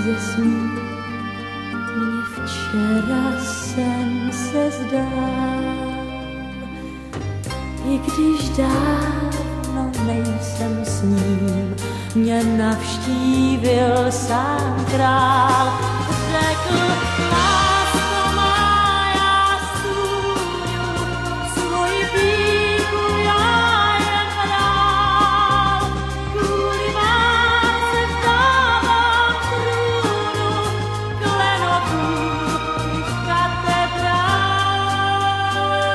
zesní. Mně včera sen se zdál, i když dávno nejsem s ním, mě navštívil sám král. Řekl, lásko má, já stůňu svoji píchu, já jen hrál. Kvůli vám se vdávám trůnu, klenotům i v katedrál.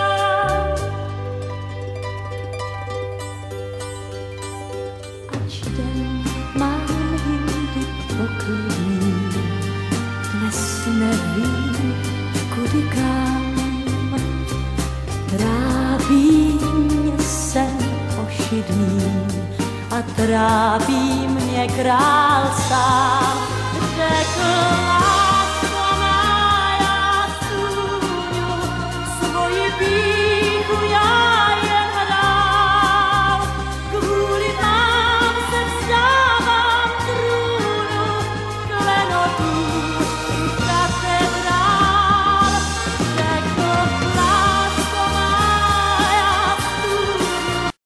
Ač den mám jindy poklidný, dnes nevím, kudy kam. Trápí mě sen ošidný a trápí mě král sám. Řekl